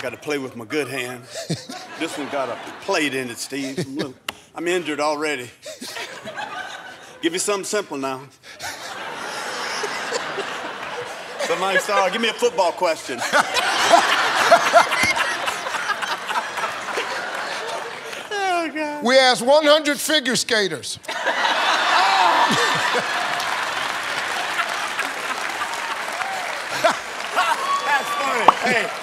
got to play with my good hand. This one got a plate in it, Steve. I'm injured already. Give you something simple now. Somebody sorry, give me a football question. Oh, God. We asked 100 figure skaters. That's funny. Hey,